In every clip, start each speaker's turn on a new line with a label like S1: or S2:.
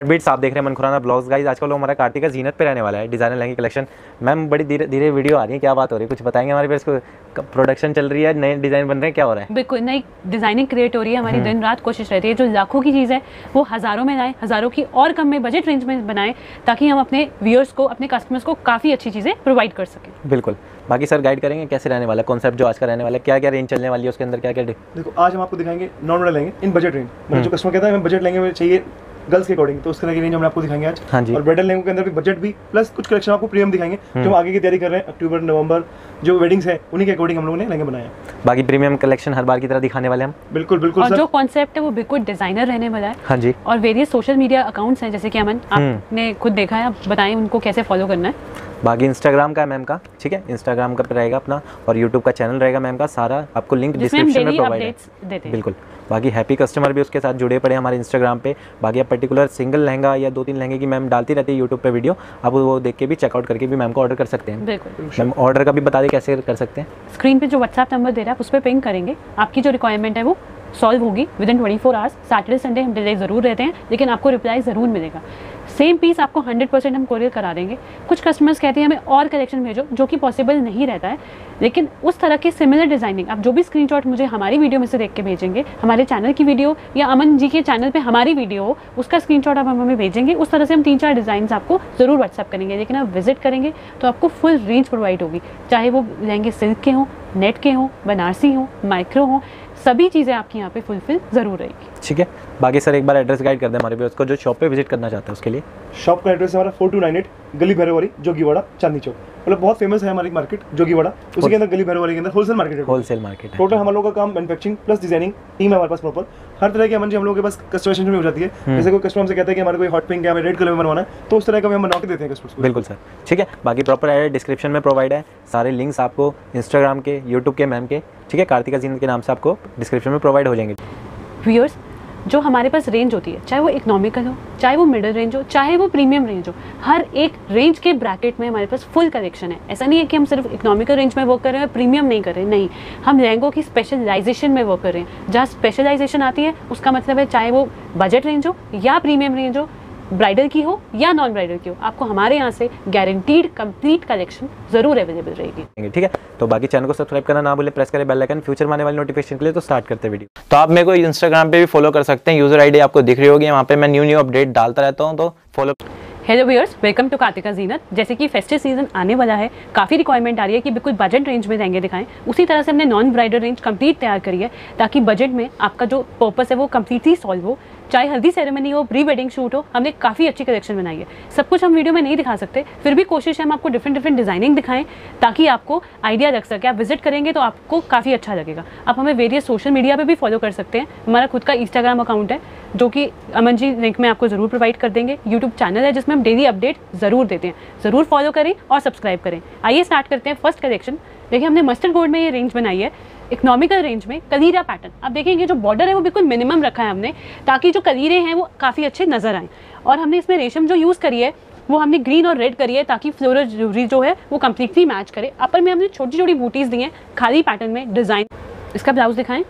S1: Beats आप देख रहे हैं मन खुराना ब्लॉग्स गाइस। आजकल हमारा कार्तिक का जीनत पे रहने वाला है डिजाइनर लहंगे कलेक्शन। मैम बड़ी धीरे धीरे वीडियो आ रही है, क्या बात हो रही है, कुछ बताएंगे? हमारे पास प्रोडक्शन चल रही है, नए डिजाइन बन रहे हैं, क्या हो रहा है?
S2: बिल्कुल नई डिजाइनिंग क्रिएट हो रही है, हमारी दिन रात कोशिश रहती है जो लाखों की चीज़ है वो हज़ारों में लाएं, हज़ारों की और कम में बजट रेंज में बनाएं, ताकि हम अपने व्यूअर्स को, अपने कस्टमर्स को काफ़ी अच्छी चीज़ें प्रोवाइड कर सकें।
S1: बिल्कुल। बाकी सर गाइड करेंगे कैसे रहने वाला कॉन्सेप्ट जो आज का रहने वाला है, क्या क्या रेंज चलने वाली है, उसके अंदर क्या क्या?
S3: देखो आज हम आपको दिखाएंगे नॉन ब्राइडल लहंगे इन बजट रेंज। मतलब जो कस्टमर कहता है हमें बजट लहंगे में चाहिए गर्ल्स के अकॉर्डिंग, तो उस तरह की रेंज हम आपको दिखाएंगे आज।
S1: हाँ जी।
S3: और ब्राइडल लहंगों के अंदर भी बजट भी प्लस कुछ कलेक्शन आपको प्रीमियम दिखाएंगे जो हम आगे की तैयारी कर रहे हैं। अक्टूबर नवंबर जो वेडिंग्स है उन्हीं के अकॉर्डिंग हम लोगों ने लहंगे बनाए हैं।
S1: बाकी प्रीमियम कलेक्शन हर बार की तरह दिखाने वाले हम।
S3: बिल्कुल बिल्कुल।
S2: और जो कॉन्सेप्ट है वो बिल्कुल डिजाइनर रहने वाला है।
S1: हाँ जी।
S2: और वेरियस सोशल मीडिया अकाउंट्स हैं, जैसे कि अमन आपने खुद देखा है, आप बताएं उनको कैसे फॉलो करना है।
S1: बाकी इंस्टाग्राम का है मैम का, ठीक है, इंस्टाग्राम का रहेगा अपना, और यूट्यूब का चैनल रहेगा मैम का, सारा आपको लिंक डिस्क्रिप्शन में प्रोवाइड है। बिल्कुल। बाकी हैप्पी कस्टमर भी उसके साथ जुड़े पड़े हमारे इंस्टाग्राम पे। बाकी आप पर्टिकुलर सिंगल लहंगा या 2-3 लहंगे की मैम डालती रहती है यूट्यूब पे वीडियो, आप वो देख के भी चेकआउट करके भी मैम को ऑर्डर कर सकते हैं।
S2: बिल्कुल।
S1: मैम ऑर्डर का भी बता दें कैसे कर सकते हैं?
S2: स्क्रीन पे जो व्हाट्सएप नंबर दे रहा है आप उस पर पिंग करेंगे, आपकी जो रिक्वायरमेंट है वो सॉल्व होगी विदिन 24 आवर्स। सैटरडे संडे हम डिले ज़रूर रहते हैं, लेकिन आपको रिप्लाई ज़रूर मिलेगा। सेम पीस आपको 100% हम कोरियर करा देंगे। कुछ कस्टमर्स कहते हैं हमें और कलेक्शन भेजो, जो कि पॉसिबल नहीं रहता है, लेकिन उस तरह की सिमिलर डिजाइनिंग आप जो भी स्क्रीनशॉट मुझे हमारी वीडियो में से देख के भेजेंगे, हमारे चैनल की वीडियो या अमन जी के चैनल पे हमारी वीडियो हो, उसका स्क्रीनशॉट आप हमें भेजेंगे, उस तरह से हम 3-4 डिज़ाइन आपको ज़रूर व्हाट्सअप करेंगे। लेकिन आप विजिट करेंगे तो आपको फुल रेंज प्रोवाइड होगी, चाहे वो लहंगे सिल्क के हों, नेट के हों, बनारसी हों, माइक्रो हों, सभी चीज़ें आपकी यहाँ पे फुलफिल ज़रूर रहेगी।
S1: ठीक है। बाकी सर एक बार एड्रेस गाइड कर दें हमारे व्यूअर्स को जो शॉप पे विजिट करना चाहते हैं उसके लिए।
S3: शॉप का एड्रेस हमारा 4298 गली भैरववाड़ी जोगीवाड़ा चांदनी चौक। मतलब बहुत फेमस है हमारी मार्केट जोगीवाड़ा, उसी के अंदर गली भैरववाड़ी के अंदर होलसेल मार्केट है।
S1: होलसेल मार्केट है।
S3: टोटल हम लोगों का काम मैन्युफैक्चरिंग प्लस डिजाइनिंग टीम है हमारे पास प्रॉपर। हर तरह के अमन जी हम लोगों के पास कस्टमाइजेशन भी हो जाती है। जैसे कोई कस्टमर हमसे कहता है कि हमारे कोई हॉट पिंक है, हमें रेड कलर में बनवाना है, तो उस तरह का भी हम बना के देते हैं कस्टमर्स को।
S1: बिल्कुल सर, ठीक है। बाकी प्रॉपर एड्रेस डिस्क्रिप्शन में प्रोवाइड है, सारे लिंक्स आपको इंस्टाग्राम के, यूट्यूब के मैम के, ठीक है, कार्तिका जीनत के नाम से आपको डिस्क्रिप्शन में प्रोवाइड हो जाएंगे।
S2: व्यूअर्स, जो हमारे पास रेंज होती है, चाहे वो इकोनॉमिकल हो, चाहे वो मिडिल रेंज हो, चाहे वो प्रीमियम रेंज हो, हर एक रेंज के ब्रैकेट में हमारे पास फुल कलेक्शन है। ऐसा नहीं है कि हम सिर्फ इकोनॉमिकल रेंज में वर्क कर रहे हैं, प्रीमियम नहीं कर रहे हैं, नहीं, हम लहंगों की स्पेशलाइजेशन में वर्क कर रहे हैं। जहाँ स्पेशलाइजेशन आती है उसका मतलब है चाहे वो बजट रेंज हो या प्रीमियम रेंज हो, ब्राइडल की हो या नॉन ब्राइडल की हो, आपको हमारे यहाँ से गारंटीड कंप्लीट कलेक्शन जरूर अवेलेबल रहेगी।
S1: ठीक है। तो बाकी चैनल को सब्सक्राइब करना ना भूलें, प्रेस करें बेल आइकन फ्यूचर में आने वाली नोटिफिकेशन के लिए। तो स्टार्ट करते हैं वीडियो। तो आप मेरे को इंस्टाग्राम पे भी फॉलो कर सकते हैं, यूजर आईडी आपको दिख रही होगी, वहाँ पे मैं न्यू अपडेट डालता रहता हूँ, तो follow.
S2: Hello viewers, welcome to Kartika Zeenat. जैसे कि फेस्टिव सीजन आने वाला है, काफ़ी रिक्वायरमेंट आ रही है कि बिल्कुल बजट रेंज में लहंगे दिखाएं, उसी तरह से हमने नॉन ब्राइडल रेंज कंप्लीट तैयार करी है, ताकि बजट में आपका जो पर्पस है वो कंप्लीटली सॉल्व हो। चाहे हल्दी सेरेमनी हो, प्री वेडिंग शूट हो, हमने काफ़ी अच्छी कलेक्शन बनाई है। सब कुछ हम वीडियो में नहीं दिखा सकते, फिर भी कोशिश है हम आपको डिफरेंट डिजाइनिंग दिखाएं, ताकि आपको आइडिया लग सके। आप विजिट करेंगे तो आपको काफ़ी अच्छा लगेगा। आप हमें वेरियस सोशल मीडिया पे भी फॉलो कर सकते हैं। हमारा खुद का इंस्टाग्राम अकाउंट है, जो कि अमन जी लिंक में आपको ज़रूर प्रोवाइड कर देंगे। यूट्यूब चैनल है जिसमें हम डेली अपडेट ज़रूर देते हैं, ज़रूर फॉलो करें और सब्सक्राइब करें। आइए स्टार्ट करते हैं फर्स्ट कलेक्शन। देखिए, हमने मस्टर्ड गोल्ड में ये रेंज बनाई है, इकोनॉमिकल रेंज में कलीरा पैटर्न। आप देखेंगे जो बॉर्डर है वो बिल्कुल मिनिमम रखा है हमने, ताकि जो कलीरे हैं वो काफ़ी अच्छे नजर आए। और हमने इसमें रेशम जो यूज़ करी है वो हमने ग्रीन और रेड करी है, ताकि फ्लोरल ज्वेलरी जो है वो कम्प्लीटली मैच करे। अपर में हमने छोटी छोटी बूटीज दी हैं खाली पैटर्न में डिजाइन। इसका ब्लाउज दिखाएं।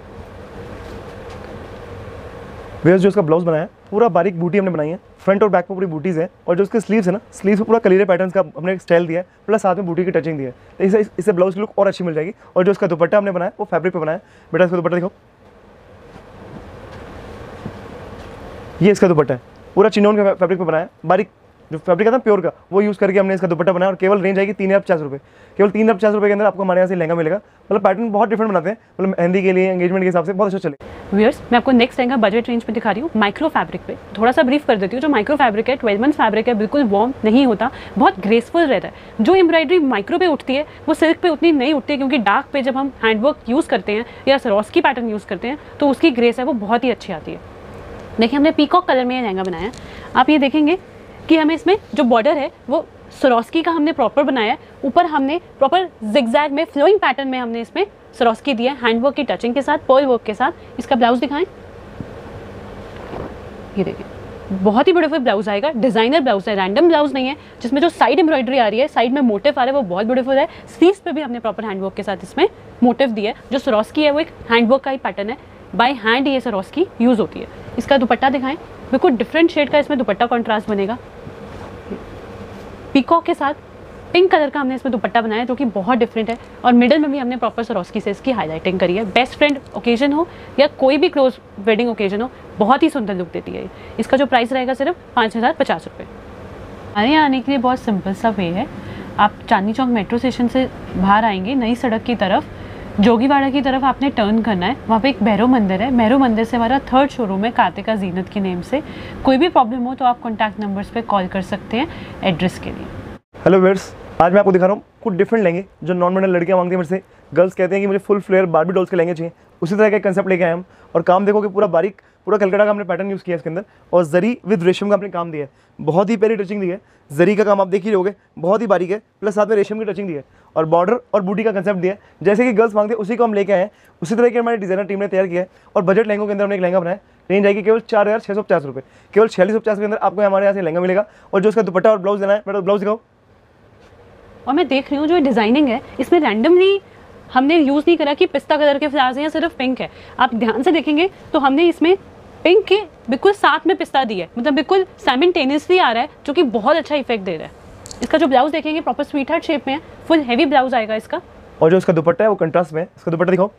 S3: वेयर जो इसका ब्लाउज बनाया है पूरा बारीक बूटी हमने बनाई है, फ्रंट और बैक में पूरी बूटीज है। और जो उसके स्लीव्स है ना, स्लीव्स में पूरा कलीरे पैटर्न्स का हमने स्टाइल दिया है, प्लस साथ में बूटी की टचिंग दी है, तो इससे ब्लाउज की लुक और अच्छी मिल जाएगी। और जो इसका दुपट्टा हमने बनाया वो फैब्रिक पे बनाया। बेटा इसका दुपट्टा दिखाओ, ये इसका दुपट्टा है, पूरा चिनोन के फैब्रिक पे बनाया। बारीक जो फैब्रिक है ना प्योर का, वो यूज़ करके हमने इसका दुपट्टा बनाया। और केवल रेंज आएगी 3,50 रुपये। केवल 3,50 रुपये के अंदर आपको हमारे यहाँ से लहंगा मिलेगा। मतलब पैटर्न बहुत डिफरेंट बनाते हैं, मतलब मेहंदी के लिए, एंगेजमेंट के हिसाब से बहुत अच्छा चलेगा।
S2: व्यूअर्स, मैं आपको नेक्स्ट लहंगा बजट रेंज पे दिखा रही हूँ, माइक्रो फैब्रिक पे। थोड़ा सा ब्रीफ कर देती हूँ। जो माइक्रो फैब्रिक है 12 मंथ फैब्रिक है, बिल्कुल वार्म नहीं होता, बहुत ग्रेसफुल रहता है। जो एम्ब्रॉयडरी माइक्रो पे उठती है वो सिल्क पे उतनी नहीं उठती है, क्योंकि डार्क पे जब हम हैंडवर्क यूज़ करते हैं या सरोस्की पैटर्न यूज़ करते हैं तो उसकी ग्रेस है वो बहुत ही अच्छी आती है। देखिए, हमने पीकॉक कलर में ये लहंगा बनाया है। आप ये देखेंगे कि हमें इसमें जो बॉर्डर है वो सरोस्की का हमने प्रॉपर बनाया है। ऊपर हमने प्रॉपर जिगजैग में फ्लोइंग पैटर्न में हमने इसमें सरोस्की दिया है, हैंडवर्क की टचिंग के साथ, पर्ल वर्क के साथ। इसका ब्लाउज दिखाएं। ये देखिए, बहुत ही ब्यूटीफुल ब्लाउज आएगा, डिजाइनर ब्लाउज है, रैंडम ब्लाउज नहीं है। जिसमें जो साइड एम्ब्रॉयडरी आ रही है, साइड में मोटिव आ रहा है, वो बहुत ब्यूटीफुल है। स्लीव्स पे भी हमने प्रॉपर हैंडवर्क के साथ इसमें मोटिव दिया है। जो सरोस्की है वो एक हैंडवर्क का ही पैटर्न है। बाय हैंड ये सरोस्की यूज़ होती है। इसका दुपट्टा दिखाएं, बिल्कुल डिफरेंट शेड का इसमें दुपट्टा कॉन्ट्रास्ट बनेगा। पीकॉक के साथ पिंक कलर का हमने इसमें दुपट्टा बनाया जो कि बहुत डिफरेंट है, और मिडिल में भी हमने प्रॉपर सरोस्की से इसकी हाईलाइटिंग करी है। बेस्ट फ्रेंड ओकेजन हो या कोई भी क्लोज वेडिंग ओकेजन हो, बहुत ही सुंदर लुक देती है। इसका जो प्राइस रहेगा सिर्फ 5050 रुपये। हमारे यहाँ आने के लिए बहुत सिंपल सा वे है। आप चांदनी चौक मेट्रो स्टेशन से बाहर आएंगे, नई सड़क की तरफ, जोगीवाड़ा की तरफ आपने टर्न करना है। वहाँ पे एक भैरव मंदिर है, भैरव मंदिर से हमारा 3rd शोरूम है कार्तिका जीनत के नेम से। कोई भी प्रॉब्लम हो तो आप कॉन्टैक्ट नंबर्स पे कॉल कर सकते हैं एड्रेस के लिए।
S3: हेलो व्यूअर्स, आज मैं आपको दिखा रहा हूँ कुछ डिफरेंट लहंगे जो नॉन ब्रांडेड लड़कियाँ मांगती हैं मेरे से। गर्ल्स कहते हैं कि मुझे फुल फ्लेयर बारबी डॉल्स के लहंगे चाहिए, उसी तरह का कंसेप्ट लेके आए हम। और काम देखो कि पूरा बारीक, पूरा कलकत्ता का हमने पैटर्न यूज़ किया है इसके अंदर, और जरी विद रेशम का आपने काम दिया है। बहुत ही प्यारी टचिंग दी है, जरी का काम आप देख ही रहोगे, बहुत ही बारीक है, प्लस साथ में रेशम की टचिंग दी है, और बॉर्डर और बूटी का कंसेप्ट दिया है। जैसे कि गर्ल्स मांगते हैं उसी को हम लेके आए हैं, उसी तरह की हमारी डिजाइनर टीम ने तैयार किया है। और बजट लहंगों के अंदर हमने एक लहंगा बनाया, रेंज आएगी केवल 4650 रुपये। केवल 4650 के अंदर आपको हमारे यहाँ से लहंगा मिलेगा। और जो उसका दुपट्टा और ब्लाउज देना है, मैं ब्लाउज दिखाओ।
S2: और मैं देख रही हूँ जो डिज़ाइनिंग है इसमें रैंडमली हमने यूज़ नहीं करा कि पिस्ता कलर के फ्लावर्स हैं या सिर्फ पिंक है। आप ध्यान से देखेंगे तो हमने इसमें पिंक के बिल्कुल साथ में पिस्ता दिया है, मतलब बिल्कुल साइमल्टेनियसली आ रहा है, जो कि बहुत अच्छा इफेक्ट दे रहा है। इसका जो ब्लाउज देखेंगे प्रॉपर स्वीट हार्ट शेप में है, फुल हैवी ब्लाउज आएगा इसका।
S3: और जो इसका दुपट्टा है वो कंट्रास्ट में है। इसका दुपट्टा दिखाओ,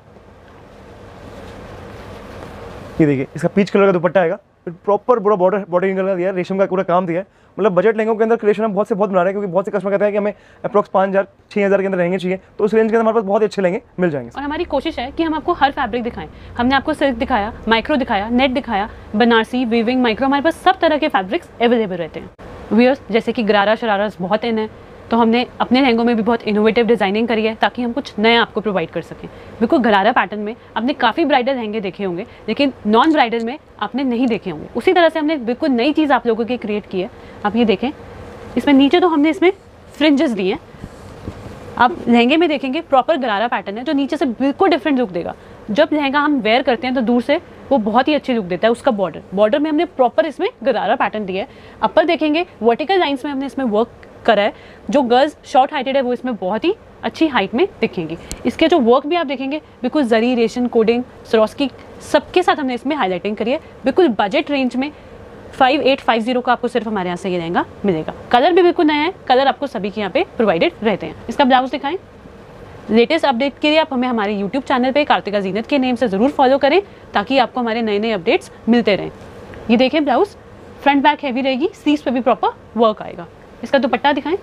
S3: ये देखिए, इसका पीच कलर का दुपट्टा आएगा, प्रॉपर पूरा बॉर्डर का दिया है, रेशम का पूरा काम दिया है। मतलब बजट लहंगों के अंदर क्रिएशन हम बहुत से बहुत बना रहे हैं, क्योंकि बहुत से कस्टमर कहते हैं कि हमें अप्रॉक्स 5000-6000 के अंदर लहंगे चाहिए, तो उस रेंज के अंदर हमारे पास बहुत अच्छे लहंगे मिल जाएंगे।
S2: और हमारी कोशिश है कि हम आपको हर फैब्रिक दिखाएं। हमने आपको सिल्क दिखाया, माइक्रो दिखाया, नेट दिखाया, बनारसी, वीविंग, माइक्रो, हमारे पास सब तरह के फैब्रिक्स अवेलेबल रहते हैं। व्यूअर्स, जैसे कि गरारा शरारा बहुत इन है, तो हमने अपने लहंगों में भी बहुत इनोवेटिव डिज़ाइनिंग करी है ताकि हम कुछ नया आपको प्रोवाइड कर सकें। बिल्कुल गरारा पैटर्न में आपने काफ़ी ब्राइडल लहंगे देखे होंगे, लेकिन नॉन ब्राइडल में आपने नहीं देखे होंगे। उसी तरह से हमने बिल्कुल नई चीज़ आप लोगों की क्रिएट की है। आप ये देखें, इसमें नीचे तो हमने इसमें फ्रिंजेस दिए हैं। आप लहंगे में देखेंगे प्रॉपर गरारा पैटर्न है, जो नीचे से बिल्कुल डिफरेंट लुक देगा। जब लहंगा हम वेयर करते हैं तो दूर से वो बहुत ही अच्छी लुक देता है। उसका बॉर्डर में हमने प्रॉपर इसमें गरारा पैटर्न दिया है। अपर देखेंगे वर्टिकल लाइंस में हमने इसमें वर्क करा है। जो गर्ल्स शॉर्ट हाइटेड है वो इसमें बहुत ही अच्छी हाइट में दिखेंगी। इसके जो वर्क भी आप देखेंगे बिल्कुल जरी, रेशम, कोडिंग, सरोस्की सबके साथ हमने इसमें हाईलाइटिंग करी है। बिल्कुल बजट रेंज में 5850 का आपको सिर्फ हमारे यहाँ से ये लहंगा मिलेगा। कलर भी बिल्कुल नया है, कलर आपको सभी के यहाँ पे प्रोवाइडेड रहते हैं। इसका ब्लाउज दिखाएं। लेटेस्ट अपडेट के लिए आप हमें हमारे यूट्यूब चैनल पे कार्तिका जीनत के नेम से ज़रूर फॉलो करें, ताकि आपको हमारे नए नए अपडेट्स मिलते रहें। ये देखें, ब्लाउज फ्रंट बैक हैवी रहेगी, स्लीव्स पे भी प्रॉपर वर्क आएगा। इसका दुपट्टा दिखाएं।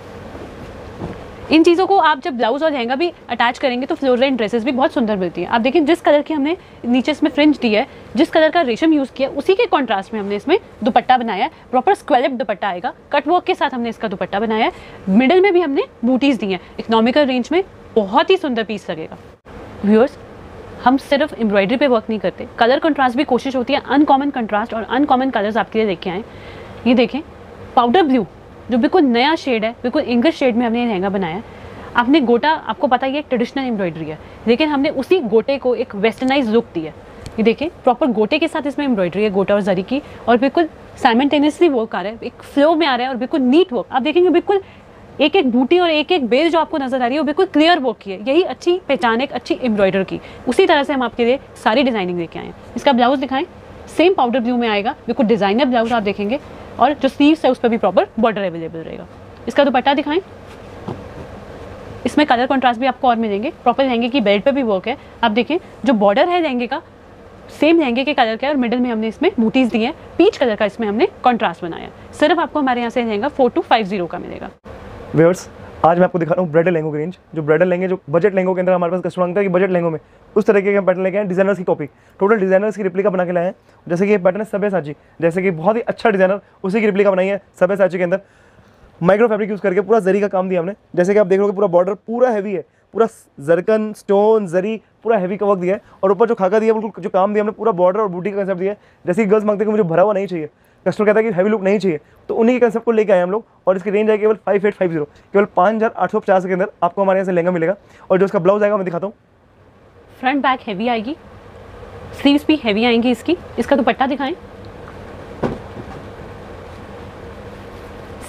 S2: इन चीज़ों को आप जब ब्लाउज और लहंगा भी अटैच करेंगे तो फ्लोरल ड्रेसेस भी बहुत सुंदर मिलती हैं। आप देखिए, जिस कलर की हमने नीचे इसमें फ्रिंज दी है, जिस कलर का रेशम यूज़ किया, उसी के कॉन्ट्रास्ट में हमने इसमें दुपट्टा बनाया है। प्रॉपर स्क्वेलिप दुपट्टा आएगा, कट वर्क के साथ हमने इसका दुपट्टा बनाया है। मिडिल में भी हमने बूटीज़ दी हैं। इकोनॉमिकल रेंज में बहुत ही सुंदर पीस लगेगा। व्यूअर्स, हम सिर्फ एम्ब्रॉयडरी पे वर्क नहीं करते, कलर कंट्रास्ट भी कोशिश होती है। अनकॉमन कंट्रास्ट और अनकॉमन कलर्स आपके लिए लेके आए। ये देखें, पाउडर ब्लू जो बिल्कुल नया शेड है, बिल्कुल इंग्लिश शेड में हमने ये लहंगा बनाया है। आपने गोटा, आपको पता है ये एक ट्रेडिशनल एम्ब्रॉयडरी है, लेकिन हमने उसी गोटे को एक वेस्टर्नाइज लुक दी है। ये देखें, प्रॉपर गोटे के साथ इसमें एम्ब्रॉयडरी है, गोटा और जरी की, और बिल्कुल साइमल्टेनियसली वर्क आ रहा है, एक फ्लो में आ रहा है, और बिल्कुल नीट वर्क। आप देखेंगे बिल्कुल एक एक बूटी और एक एक बेल जो आपको नजर आ रही है वो बिल्कुल क्लियर वर्क की है। यही अच्छी पहचान है एक अच्छी एम्ब्रॉयडर की। उसी तरह से हम आपके लिए सारी डिजाइनिंग लेके आए हैं। इसका ब्लाउज दिखाएं। सेम पाउडर ब्लू में आएगा, बिल्कुल डिजाइनर ब्लाउज आप देखेंगे, और जो स्लीव्स है उस पर भी प्रॉपर बॉर्डर अवेलेबल रहेगा। इसका दुपट्टा दिखाएं। इसमें कलर कंट्रास्ट भी आपको और मिलेंगे। प्रॉपर लहंगे की बेल्ट पे भी वर्क है। आप देखें, जो बॉर्डर है लहंगे का सेम लहंगे के कलर का है, और मिडिल में हमने इसमें बूटीज दी है। पीच कलर का इसमें हमने कंट्रास्ट बनाया। सिर्फ आपको हमारे यहाँ से लहंगा 4250 का मिलेगा।
S3: व्यूअर्स, आज मैं आपको दिखा रहा हूँ ब्राइडल लहंगों की रेंज। जो ब्राइडल लहंगे, जो बजट लहंगों के अंदर हमारे पास कस्टमर मांगता है कि बजट लहंगों में उस तरह के पैटर्न लेके आए, डिजाइनर्स की कॉपी, टोटल डिजाइनर्स की रिप्लिका बना के लाए हैं। जैसे कि ये पैटर्न है सब्यसाची, जैसे कि बहुत ही अच्छा डिजाइनर उसी की रिप्लिका बनाई है सब्यसाची के अंदर। माइक्रो फैब्रिक यूज़ करके पूरा जरी का काम दिया हमने। जैसे कि आप देख रहे हो, पूरा बॉर्डर पूरा हैवी है, पूरा जरकन, स्टोन, जरी, पूरा हैवी का वर्क दिया है। और ऊपर जो खाका दिया, बिल्कुल जो काम दिया हमने, पूरा बॉर्डर और बूटी का कंसेप्ट दिया है। जैसे कि गर्ल्स मांगते हैं कि मुझे भरा हुआ नहीं चाहिए, कस्टमर कहता है कि हैवी लुक नहीं चाहिए, तो उन्हीं के कंसेप्ट को लेके आए हम लोग। और इसकी रेंज है केवल 5850, केवल 5850 के अंदर आपको हमारे यहाँ से लहंगा मिलेगा। और जो इसका ब्लाउज आएगा मैं दिखाता हूँ।
S2: फ्रंट बैक हैवी आएगी, स्लीव्स भी हैवी आएंगी इसकी। इसका दुपट्टा दिखाएं।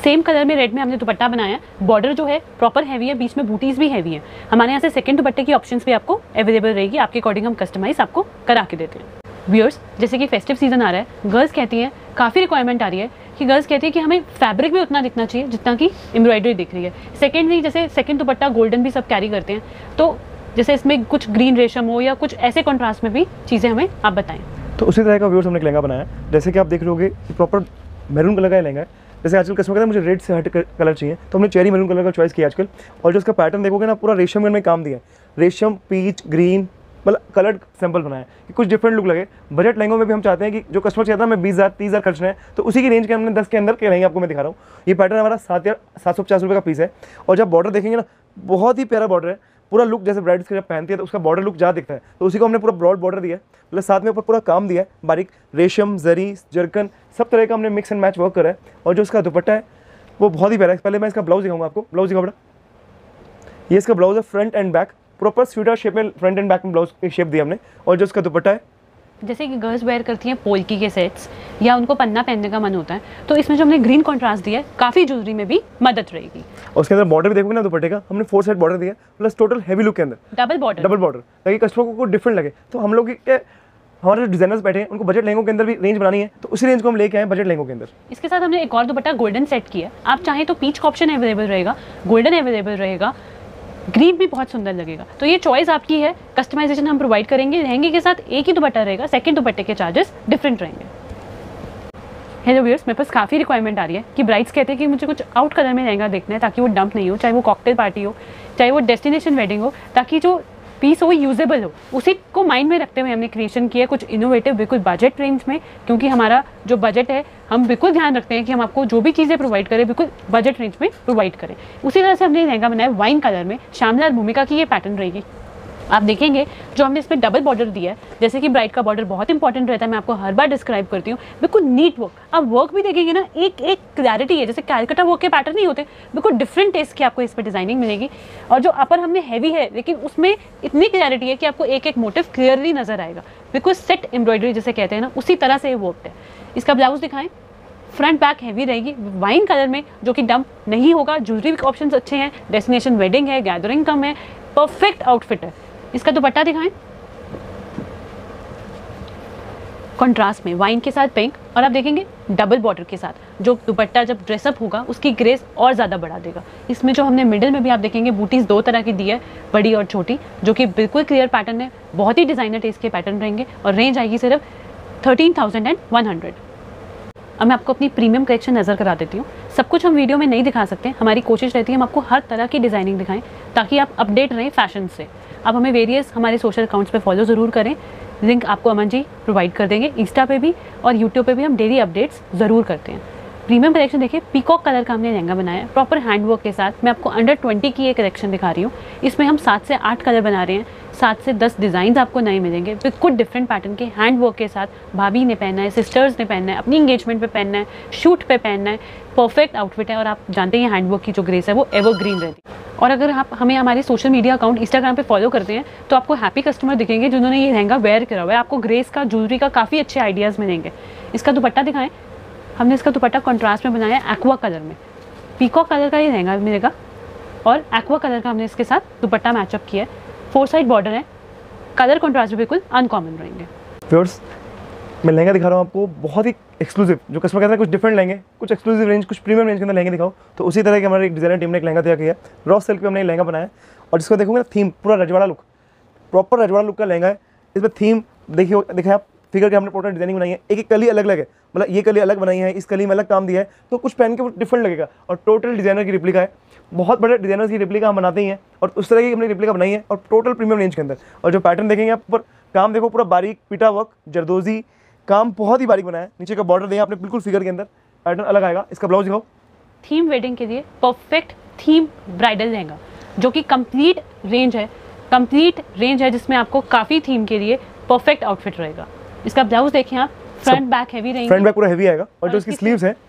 S2: सेम कलर में रेड में हमने दुपट्टा बनाया है। बॉर्डर जो है प्रॉपर हैवी है, बीच में बूटीज भी हैवी है। हमारे यहाँ से सेकंड दुपट्टे की ऑप्शंस भी आपको अवेलेबल रहेगी, आपके अकॉर्डिंग हम कस्टमाइज आपको करा के देते हैं। व्यूअर्स, जैसे कि फेस्टिव सीजन आ रहा है, गर्ल्स कहती हैं, काफ़ी रिक्वायरमेंट आ रही है कि गर्ल्स कहती है कि हमें फैब्रिक भी उतना दिखना चाहिए जितना कि एम्ब्रॉयडरी दिख रही है। सेकेंडली जैसे सेकंड दुपट्टा गोल्डन भी सब कैरी करते हैं, तो जैसे इसमें कुछ ग्रीन रेशम हो या कुछ ऐसे कॉन्ट्रास्ट में भी चीज़ें हमें आप बताएं।
S3: तो उसी तरह का व्यूअर्स हमने एक लहंगा बनाया है, जैसे कि आप देख लोगे प्रॉपर मैरून कलर का लहंगा है। जैसे आजकल कस्टमर कहते हैं मुझे रेड से हट कलर चाहिए, तो हमने चेरी मैरून कलर का चॉइस किया आजकल। और जो उसका पैटर्न देखोगे ना, पूरा रेशम में काम दिया है, रेशम, पीच, ग्रीन, मतलब कलर्ड सैंपल बनाया है कि कुछ डिफरेंट लुक लगे। बजट लहंगों में भी हम चाहते हैं कि जो कस्टमर चाहता है मैं 20,000 30,000 खर्चना है, तो उसी की रेंज के हमने 10 के अंदर के लहंगे आपको मैं दिखा रहा हूँ। ये पैटर्न हमारा 750 रुपये का पीस है। और जब बॉर्डर देखेंगे ना, बहुत ही प्यारा बॉर्डर है, पूरा लुक जैसे ब्राइड्स के जब पहनती है तो उसका बॉर्डर लुक ज़्यादा दिखता है, तो उसी को हमने पूरा ब्रॉड बॉर्डर दिया है, प्लस साथ में ऊपर पूरा काम दिया है, बारीक रेशम, जरी, जरकन, सब तरह का हमने मिक्स एंड मैच वर्क करा है। और जो इसका दुपट्टा है वो बहुत ही प्यारा है। पहले मैं इसका ब्लाउज दिखाऊंगा आपको, ब्लाउज दिखाओ बेटा। ये इसका ब्लाउज है, front and back proper sweater shape में, फ्रंट एंड बैक में ब्लाउज की शेप दी हमने। और जो इसका दुपट्टा है,
S2: जैसे कि गर्ल्स वेयर करती हैं पोल्की के सेट्स या उनको पन्ना पहनने का मन होता है, तो इसमें जो हमने ग्रीन कॉन्ट्रास्ट दिया है काफ़ी ज्वेलरी में भी मदद रहेगी।
S3: और उसके अंदर बॉर्डर भी देखोगे ना दुपट्टे का, हमने 4 साइड बॉर्डर दिया, प्लस टोटल हैवी लुक के अंदर
S2: डबल बॉर्डर,
S3: ताकि कस्टमर को डिफरेंट लगे। तो हम लोग के हमारे जो डिजाइनर्स बैठे हैं उनको बजट लहंगों के अंदर भी रेंज बनानी है, तो उसी रेंज को हम लेके आए बजट लहंगों के अंदर।
S2: इसके साथ हमने एक और दुपट्टा गोल्डन सेट किया है। आप चाहें तो पीच का ऑप्शन अवेलेबल रहेगा, गोल्डन अवेलेबल रहेगा, ग्रीन भी बहुत सुंदर लगेगा। तो ये चॉइस आपकी है, कस्टमाइजेशन हम प्रोवाइड करेंगे। लहंगे के साथ एक ही दुपट्टा रहेगा, सेकंड दुपट्टे के चार्जेस डिफरेंट रहेंगे। हेलो व्यूअर्स, मेरे पास काफ़ी रिक्वायरमेंट आ रही है कि ब्राइड्स कहते हैं कि मुझे कुछ आउट कलर में लहंगा देखना है ताकि वो डंप नहीं हो, चाहे वो कॉकटेल पार्टी हो, चाहे वो डेस्टिनेशन वेडिंग हो, ताकि जो पीस हो वो यूजेबल हो। उसी को माइंड में रखते हुए हमने क्रिएशन किया कुछ इनोवेटिव, बिल्कुल बजट रेंज में, क्योंकि हमारा जो बजट है हम बिल्कुल ध्यान रखते हैं कि हम आपको जो भी चीज़ें प्रोवाइड करें बिल्कुल बजट रेंज में प्रोवाइड करें। उसी तरह से हमने लहंगा बनाया वाइन कलर में, श्यामलाल भूमिका की ये पैटर्न रहेगी। आप देखेंगे जो हमने इसमें डबल बॉर्डर दिया है, जैसे कि ब्राइड का बॉर्डर बहुत इंपॉर्टेंट रहता है, मैं आपको हर बार डिस्क्राइब करती हूँ, बिल्कुल नीट वर्क। आप वर्क भी देखेंगे ना, एक एक क्लैरिटी है, जैसे कैलकाटा वर्क के पैटर्न नहीं होते, बिल्कुल डिफरेंट टेस्ट की आपको इस पर डिजाइनिंग मिलेगी। और जो अपर हमने हैवी है, लेकिन उसमें इतनी क्लैरिटी है कि आपको एक एक मोटिव क्लियरली नजर आएगा, बिल्कुल सेट एम्ब्रॉयडरी जिसे कहते हैं ना, उसी तरह से ये वर्क है। इसका ब्लाउज दिखाएं, फ्रंट बैक हैवी रहेगी वाइन कलर में, जो कि डंप नहीं होगा। ज्वेलरी के ऑप्शन अच्छे हैं, डेस्टिनेशन वेडिंग है, गैदरिंग कम है, परफेक्ट आउटफिट है। इसका दुपट्टा दिखाएं, कंट्रास्ट में वाइन के साथ पिंक, और आप देखेंगे डबल बॉर्डर के साथ जो दुपट्टा जब ड्रेसअप होगा उसकी ग्रेस और ज़्यादा बढ़ा देगा। इसमें जो हमने मिडिल में भी आप देखेंगे बूटीज 2 तरह की दी है, बड़ी और छोटी, जो कि बिल्कुल क्लियर पैटर्न है, बहुत ही डिजाइनर टेस्ट के पैटर्न रहेंगे। और रेंज आएगी सिर्फ 13,100। अब मैं आपको अपनी प्रीमियम कलेक्शन नज़र करा देती हूँ। सब कुछ हम वीडियो में नहीं दिखा सकते, हमारी कोशिश रहती है हम आपको हर तरह की डिज़ाइनिंग दिखाएं ताकि आप अपडेट रहें फैशन से। आप हमें वेरियस हमारे सोशल अकाउंट्स पे फॉलो ज़रूर करें, लिंक आपको अमन जी प्रोवाइड कर देंगे। इंस्टा पे भी और यूट्यूब पे भी हम डेली अपडेट्स ज़रूर करते हैं। प्रीमियम कलेक्शन देखिए, पीकॉक कलर का हमने लहंगा बनाया है प्रॉपर हैंडवर्क के साथ। मैं आपको अंडर 20 की ये कलेक्शन दिखा रही हूँ। इसमें हम 7 से 8 कलर बना रहे हैं, 7 से 10 डिज़ाइन आपको नए मिलेंगे बिल्कुल डिफरेंट पैटर्न के हैंडवर्क के साथ। भाभी ने पहनना है, सिस्टर्स ने पहनना है, अपनी इंगेजमेंट पे पहनना है, शूट पे पहनना है, परफेक्ट आउटफिट है। और आप जानते हैं हैंडवर्क की जो ग्रेस है वो एवरग्रीन रहती है। और अगर आप हमें हमारे सोशल मीडिया अकाउंट इंस्टाग्राम पे फॉलो करते हैं तो आपको हैप्पी कस्टमर दिखेंगे जिन्होंने ये लहंगा वेयर करा हुआ है। आपको ग्रेस का, ज्वेलरी का काफ़ी अच्छे आइडियाज़ मिलेंगे। इसका दुपट्टा दिखाएं, हमने इसका दुपट्टा कंट्रास्ट में बनाया है एक्वा कलर में। पीकॉक कलर का ये लहंगा मिलेगा और एक्वा कलर का हमने इसके साथ दुपट्टा मैचअप किया है। 4 साइड बॉर्डर है, कलर कंट्रास्ट भी बिल्कुल अनकॉमन रहेंगे।
S3: व्यूअर्स, मैं लहंगा दिखा रहा हूँ आपको बहुत ही एक्सक्लूसिव, जो कस्टमर कहते हैं कुछ डिफरेंट लहंगे, कुछ एक्सक्लूसिव रेंज, कुछ प्रीमियम रेंज के अंदर लहंगे दिखाओ। तो उसी तरह के हमारे एक डिजाइनर टीम ने एक लहंगा तैयार किया, रॉ सिल्क पे हमने एक लहंगा बनाया। और जिसको देखोगे ना, थीम पूरा रजवाड़ा लुक, प्रॉपर रजवाड़ा लुक का लहंगा है। इसमें थीम देखिए आप फिगर के हमने टोटल डिजाइनिंग बनाई है, एक एक कली अलग अलग है, मतलब ये कली अलग बनाई है, इस कली में अलग काम दिया है, तो कुछ पहन के वो डिफरेंट लगेगा। और टोटल डिजाइनर की रिप्लिका है, बहुत बड़े डिजाइनर्स की रिप्लिका हम बनाते ही हैं और उस तरह की हमने रिप्लिका बनाई है और टोटल प्रीमियम रेंज के अंदर। और जो पैटर्न देखेंगे आप ऊपर काम देखो, पूरा बारीक पीटा वर्क, जरदोजी काम बहुत ही बारीक बनाया है। नीचे का बॉर्डर दिया आपने बिल्कुल फिगर के अंदर, पैटर्न अलग आएगा। इसका ब्लाउज दिखाओ।
S2: थीम वेडिंग के लिए परफेक्ट थीम ब्राइडल लहंगा, जो कि कंप्लीट रेंज है जिसमें आपको काफ़ी थीम के लिए परफेक्ट आउटफिट रहेगा। इसका ब्लाउज देखें आप, फ्रंट बैक हैवी रहेंगे,
S3: फ्रंट बैक पूरा हैवी आएगा। और जो इसकी स्लीव्स है,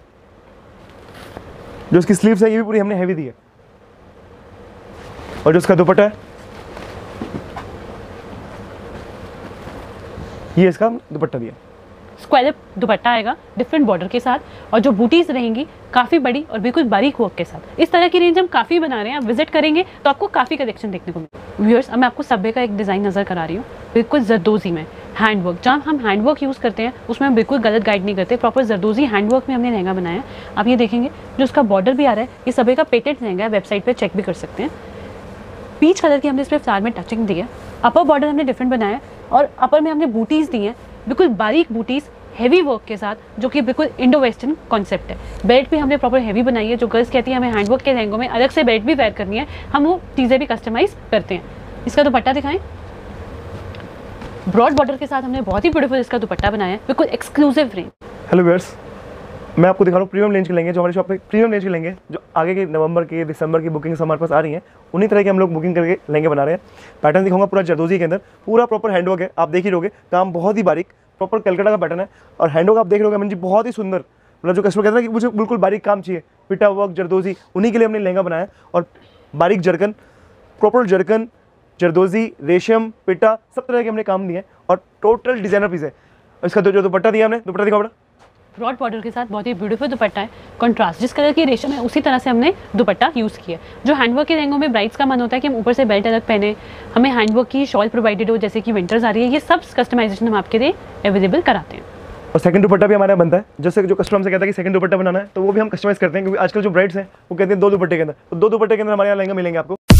S3: ये भी पूरी हमने हैवी दी है। और जो इसका दुपट्टा है, ये इसका दुपट्टा दिया,
S2: स्क्वायर दुपट्टा आएगा डिफरेंट बॉर्डर के साथ, और जो बूटीज रहेंगी काफ़ी बड़ी और बिल्कुल बारीक वर्क के साथ। इस तरह की रेंज हम काफ़ी बना रहे हैं, आप विजिट करेंगे तो आपको काफ़ी कलेक्शन देखने को मिलेगा। व्यूअर्स, अब मैं आपको सब्बे का एक डिज़ाइन नज़र करा रही हूँ, बिल्कुल जरदोजी में हैंडवर्क। जहाँ हम हैंडवर्क यूज़ करते हैं उसमें हम बिल्कुल गलत गाइड नहीं करते, प्रॉपर जरदोजी हैंडवर्क में हमने लहंगा बनाया है। आप ये देखेंगे जो उसका बॉर्डर भी आ रहा है, ये सब्बे का पेटेंट लहंगा है, वेबसाइट पर चेक भी कर सकते हैं। पीच कलर की हमने इस पर फ्लावर में टचिंग दी है। अपर बॉर्डर हमने डिफरेंट बनाया है और अपर में हमने बूटीज़ दी हैं, बिल्कुल बारीक बूटीज़ हेवी वर्क के साथ, जो कि बिल्कुल इंडो वेस्टर्न कॉन्सेप्ट है। बेल्ट भी हमने प्रॉपर हेवी बनाई है। जो गर्ल्स कहती हैं हमें हैंडवर्क के लहंगों में अलग से बेल्ट भी वेयर करनी है, हम वो चीज़ें भी कस्टमाइज़ करते हैं। इसका दुपट्टा दिखाएं, ब्रॉड बॉर्डर के साथ हमने बहुत ही ब्यूटीफुल इसका दुपट्टा बनाया है, बिल्कुल एक्सक्लूसिव रेंज।
S3: हेलो व्यूअर्स, मैं आपको दिखा रहा हूँ प्रीमियम रेंज के लेंगे जो हमारी शॉप पे प्रीमियम रेंज के लेंगे, जो आगे के नवंबर के दिसंबर की बुकिंग्स हमारे पास आ रही हैं, उन्हीं तरह के हम लोग बुकिंग करके लेंगे बना रहे हैं। पैटर्न दिखाऊंगा पूरा जरदोजी के अंदर, पूरा प्रॉपर हैंडवर्क है, आप देख ही रहोगे, काम बहुत ही बारीक प्रॉपर कलकत्ता का पैटर्न है। और हैंडवर्क आप देख रहे होगे अमन जी, बहुत ही सुंदर, मतलब जो कस्टमर कहते हैं कि मुझे बिल्कुल बारीक काम चाहिए, पिटा वर्क जरदोजी, उन्हीं के लिए हमने लहंगा बनाया। और बारीक जरकन, प्रॉपर जरकन, जरदोजी, रेशम, पिटा, सब तरह के हमने काम दिए हैं और टोटल डिजाइनर पीस है। इसका जो दुपट्टा दिया हमने, दुपट्टा दिखाओ बेटा,
S2: ब्रॉड बॉर्डर के साथ बहुत ही ब्यूटीफुल दुपट्टा है, कंट्रास्ट जिस कलर की रेशम है उसी तरह से हमने दुपट्टा यूज़ किया। जो हैंडवर्क के लहंगों में ब्राइड्स का मन होता है कि हम ऊपर से बेल्ट अलग पहने, हमें हैंडवर्क की शॉल प्रोवाइडेड हो, जैसे कि विंटर्स आ रही है, ये सब कस्टमाइजेशन हम आपके लिए अवेलेबल कराते हैं।
S3: और सेकंड दुपट्टा भी हमारे यहाँ बनता है, जैसे जो कस्टमर से कहता है कि सेकंड दुपट्टा बनाना है, तो वो भी हम कस्टमाइज करते हैं, क्योंकि आजकल जो ब्राइड्स हैं वो कहते हैं 2 दुपट्टे के अंदर, तो 2 दुपट्टे के अंदर हमारे यहाँ लहंगा मिलेंगे आपको।